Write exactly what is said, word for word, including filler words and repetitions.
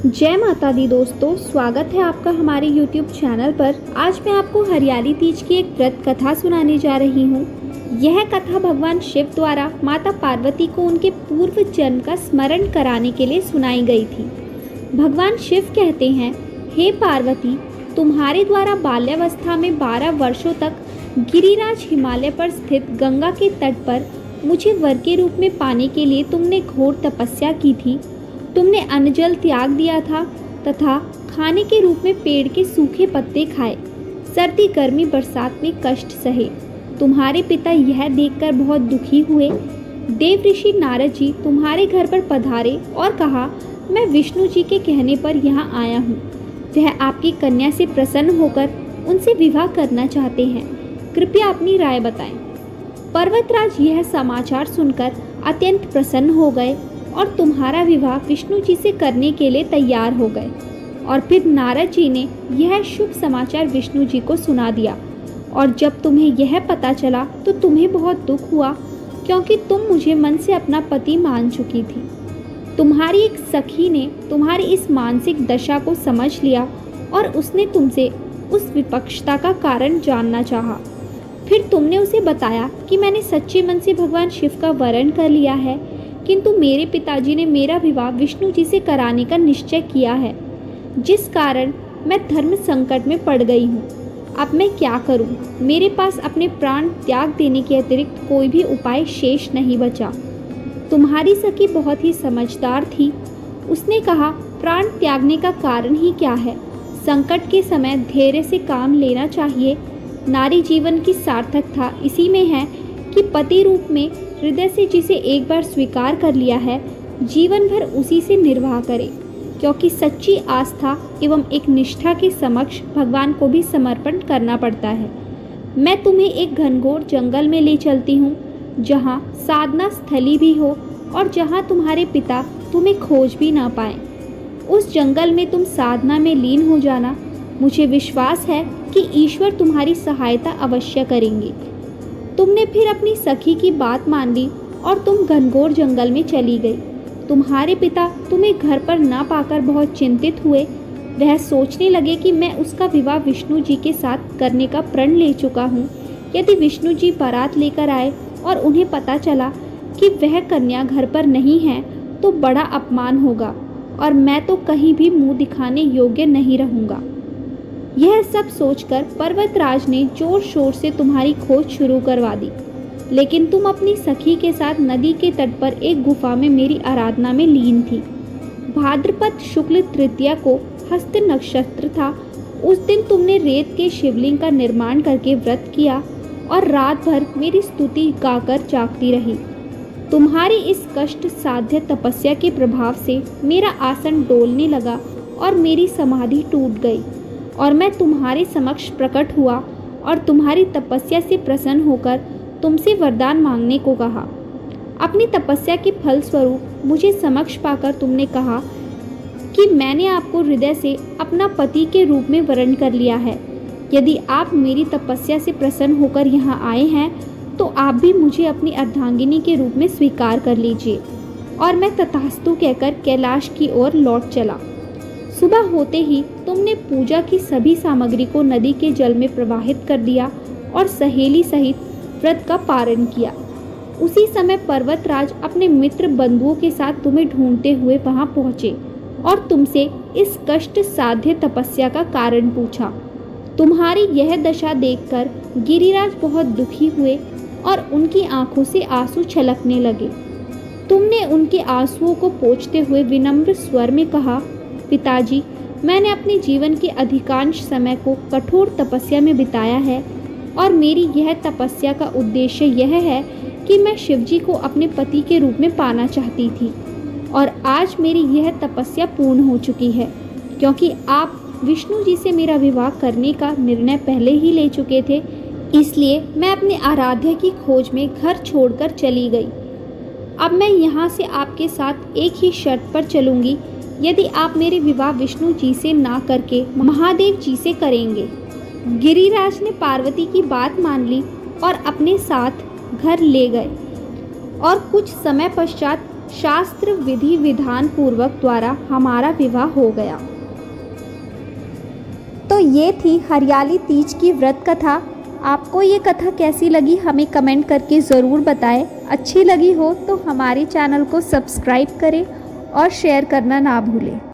जय माता दी दोस्तों, स्वागत है आपका हमारे यूट्यूब चैनल पर। आज मैं आपको हरियाली तीज की एक व्रत कथा सुनाने जा रही हूँ। यह कथा भगवान शिव द्वारा माता पार्वती को उनके पूर्व जन्म का स्मरण कराने के लिए सुनाई गई थी। भगवान शिव कहते हैं, हे पार्वती, तुम्हारे द्वारा बाल्यावस्था में बारह वर्षों तक गिरिराज हिमालय पर स्थित गंगा के तट पर मुझे वर के रूप में पाने के लिए तुमने घोर तपस्या की थी। तुमने अन्न जल त्याग दिया था तथा खाने के रूप में पेड़ के सूखे पत्ते खाए, सर्दी गर्मी बरसात में कष्ट सहे। तुम्हारे पिता यह देखकर बहुत दुखी हुए। देव ऋषि नारद जी तुम्हारे घर पर पधारे और कहा, मैं विष्णु जी के कहने पर यहाँ आया हूँ। वह आपकी कन्या से प्रसन्न होकर उनसे विवाह करना चाहते हैं, कृपया अपनी राय बताएं। पर्वतराज यह समाचार सुनकर अत्यंत प्रसन्न हो गए और तुम्हारा विवाह विष्णु जी से करने के लिए तैयार हो गए। और फिर नारद जी ने यह शुभ समाचार विष्णु जी को सुना दिया। और जब तुम्हें यह पता चला तो तुम्हें बहुत दुख हुआ, क्योंकि तुम मुझे मन से अपना पति मान चुकी थी। तुम्हारी एक सखी ने तुम्हारी इस मानसिक दशा को समझ लिया और उसने तुमसे उस विपक्षता का कारण जानना चाहा। फिर तुमने उसे बताया कि मैंने सच्चे मन से भगवान शिव का वरण कर लिया है, किंतु मेरे पिताजी ने मेरा विवाह विष्णु जी से कराने का निश्चय किया है, जिस कारण मैं धर्म संकट में पड़ गई हूँ। अब मैं क्या करूँ? मेरे पास अपने प्राण त्याग देने के अतिरिक्त कोई भी उपाय शेष नहीं बचा। तुम्हारी सखी बहुत ही समझदार थी। उसने कहा, प्राण त्यागने का कारण ही क्या है? संकट के समय धैर्य से काम लेना चाहिए। नारी जीवन की सार्थकता इसी में है कि पति रूप में हृदय से जिसे एक बार स्वीकार कर लिया है, जीवन भर उसी से निर्वाह करे, क्योंकि सच्ची आस्था एवं एक निष्ठा के समक्ष भगवान को भी समर्पण करना पड़ता है। मैं तुम्हें एक घनघोर जंगल में ले चलती हूँ, जहाँ साधना स्थली भी हो और जहाँ तुम्हारे पिता तुम्हें खोज भी ना पाए। उस जंगल में तुम साधना में लीन हो जाना। मुझे विश्वास है कि ईश्वर तुम्हारी सहायता अवश्य करेंगे। तुमने फिर अपनी सखी की बात मान ली और तुम घनघोर जंगल में चली गई। तुम्हारे पिता तुम्हें घर पर ना पाकर बहुत चिंतित हुए। वह सोचने लगे कि मैं उसका विवाह विष्णु जी के साथ करने का प्रण ले चुका हूँ। यदि विष्णु जी बारात लेकर आए और उन्हें पता चला कि वह कन्या घर पर नहीं है तो बड़ा अपमान होगा और मैं तो कहीं भी मुँह दिखाने योग्य नहीं रहूँगा। यह सब सोचकर पर्वतराज ने जोर शोर से तुम्हारी खोज शुरू करवा दी, लेकिन तुम अपनी सखी के साथ नदी के तट पर एक गुफा में मेरी आराधना में लीन थी। भाद्रपद शुक्ल तृतीया को हस्त नक्षत्र था। उस दिन तुमने रेत के शिवलिंग का निर्माण करके व्रत किया और रात भर मेरी स्तुति गाकर जागती रही। तुम्हारी इस कष्ट साध्य तपस्या के प्रभाव से मेरा आसन डोलने लगा और मेरी समाधि टूट गई और मैं तुम्हारे समक्ष प्रकट हुआ और तुम्हारी तपस्या से प्रसन्न होकर तुमसे वरदान मांगने को कहा। अपनी तपस्या के फल स्वरूप मुझे समक्ष पाकर तुमने कहा कि मैंने आपको हृदय से अपना पति के रूप में वरण कर लिया है। यदि आप मेरी तपस्या से प्रसन्न होकर यहाँ आए हैं तो आप भी मुझे अपनी अर्धांगिनी के रूप में स्वीकार कर लीजिए। और मैं तथास्तु कहकर कैलाश की ओर लौट चला। सुबह होते ही तुमने पूजा की सभी सामग्री को नदी के जल में प्रवाहित कर दिया और सहेली सहित व्रत का पारण किया। उसी समय पर्वतराज अपने मित्र बंधुओं के साथ तुम्हें ढूंढते हुए वहां पहुंचे और तुमसे इस कष्ट साध्य तपस्या का कारण पूछा। तुम्हारी यह दशा देखकर गिरिराज बहुत दुखी हुए और उनकी आंखों से आंसू छलकने लगे। तुमने उनके आंसुओं को पोंछते हुए विनम्र स्वर में कहा, पिताजी, मैंने अपने जीवन के अधिकांश समय को कठोर तपस्या में बिताया है और मेरी यह तपस्या का उद्देश्य यह है कि मैं शिवजी को अपने पति के रूप में पाना चाहती थी। और आज मेरी यह तपस्या पूर्ण हो चुकी है, क्योंकि आप विष्णु जी से मेरा विवाह करने का निर्णय पहले ही ले चुके थे। इसलिए मैं अपने आराध्य की खोज में घर छोड़कर चली गई। अब मैं यहाँ से आपके साथ एक ही शर्त पर चलूँगी, यदि आप मेरे विवाह विष्णु जी से ना करके महादेव जी से करेंगे। गिरिराज ने पार्वती की बात मान ली और अपने साथ घर ले गए और कुछ समय पश्चात शास्त्र विधि विधान पूर्वक द्वारा हमारा विवाह हो गया। तो ये थी हरियाली तीज की व्रत कथा। आपको ये कथा कैसी लगी हमें कमेंट करके ज़रूर बताएं। अच्छी लगी हो तो हमारे चैनल को सब्सक्राइब करें और शेयर करना ना भूलें।